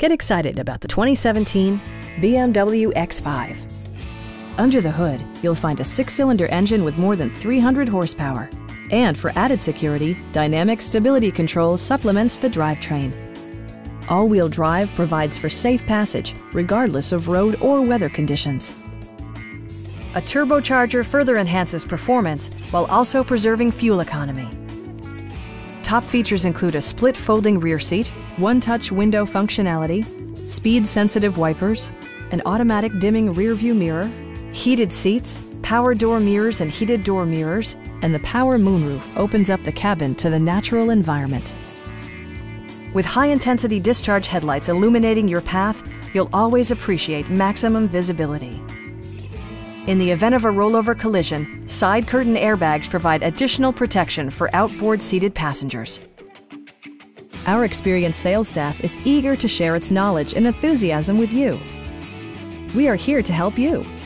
Get excited about the 2017 BMW X5. Under the hood, you'll find a 6-cylinder engine with more than 300 horsepower. And for added security, dynamic stability control supplements the drivetrain. All-wheel drive provides for safe passage, regardless of road or weather conditions. A turbocharger further enhances performance while also preserving fuel economy. Top features include a split folding rear seat, one-touch window functionality, speed-sensitive wipers, an automatic dimming rear-view mirror, heated seats, power door mirrors and heated door mirrors, and the power moonroof opens up the cabin to the natural environment. With high-intensity discharge headlights illuminating your path, you'll always appreciate maximum visibility. In the event of a rollover collision, side curtain airbags provide additional protection for outboard seated passengers. Our experienced sales staff is eager to share its knowledge and enthusiasm with you. We are here to help you.